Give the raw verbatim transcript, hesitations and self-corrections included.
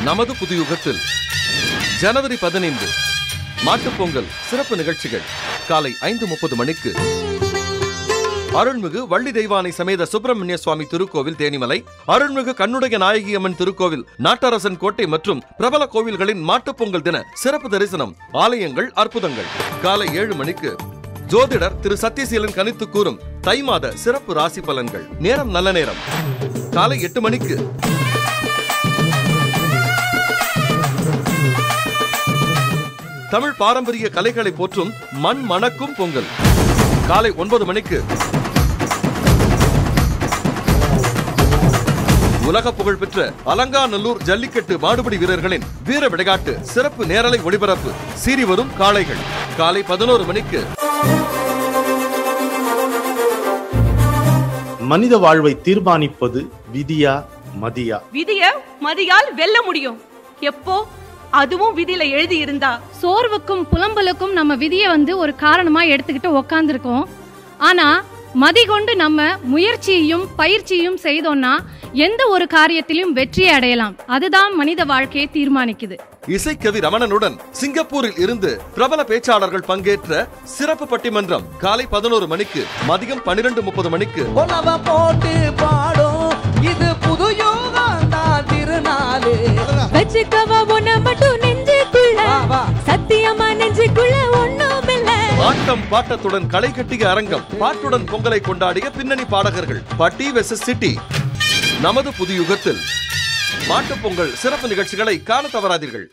நமது புதுயுகத்தில் ஜனவரி பதினைந்து மாட்டுப் பொங்கல் சிறப்பு நிகழ்ச்சிகள் காலை ஐந்து முப்பது மணிக்கு அருள்மிகு வள்ளி தெய்வானை சமேத சுப்பிரமணிய சுவாமி திருக்கோவில் தேனிமலை, அருள்மிகு கண்ணுடைய நாயகி அம்மன் திருக்கோவில் நாட்டரசன் கோட்டை மற்றும் பிரபல கோவில்களின் மாட்டுப் பொங்கல் தின சிறப்பு தரிசனம், ஆலயங்கள், அற்புதங்கள். காலை ஏழு மணிக்கு ஜோதிடர் திரு சத்யசீலன் கணித்து கூறும் தை மாத சிறப்பு ராசி பலன்கள். நேரம் நல்ல நேரம். காலை எட்டு மணிக்கு தமிழ் பாரம்பரிய கலைகளை போற்றும் மண் மணக்கும் பொங்கல். காலை ஒன்பது மணிக்கு உலக புகழ் பெற்ற அலங்காநல்லூர் ஜல்லிக்கட்டு மாடுபிடி வீரர்களின் வீர விளையாட்டு சிறப்பு நேரலை ஒளிபரப்பு, சீறி வரும் காளைகள். காலை பதினோரு மணிக்கு மனித வாழ்வை தீர்மானிப்பது விதியா மதியா? விதிய மதியால் வெல்ல முடியும். எப்போ? அதுவும் விதியில எழுதி இருந்தா. சோர்வுக்கும் புலம்பலுக்கும் நம்ம விதியை வந்து ஒரு காரணமா எடுத்துக்கிட்டு உக்காந்துருக்கோம். ஆனா மதி கொண்டு நம்ம முயற்சியையும் பயிற்சியும் செய்தோம்னா எந்த ஒரு காரியத்திலும் வெற்றியை அடையலாம். அதுதான் மனித வாழ்க்கையை தீர்மானிக்குது. இசைக்கவி ரமணனுடன் சிங்கப்பூரில் இருந்து பிரபல பேச்சாளர்கள் பங்கேற்ற சிறப்பு பட்டிமன்றம் காலை பதினோரு மணிக்கு. மதியம் பன்னிரண்டு முப்பது மணிக்கு போட்டு பாடும் இது புது யோகம் தான் திருநாளே. வச்சுக்கவா உன்னை மட்டும் நெஞ்சுக்குள்ள, சத்தியமா நெஞ்சுக்குள்ள ஒண்ணும் இல்ல. ஆட்டம் பாட்டத்துடன் களை கட்டிய அரங்கம், பாட்டுடன் பொங்கலை கொண்டாடிய பின்னணி பாடகர்கள். பட்டி வெர்சஸ் சிட்டி. நமது புதுயுகத்தில் மாட்டுப் பொங்கல் சிறப்பு நிகழ்ச்சிகளை காண தவறாதீர்கள்.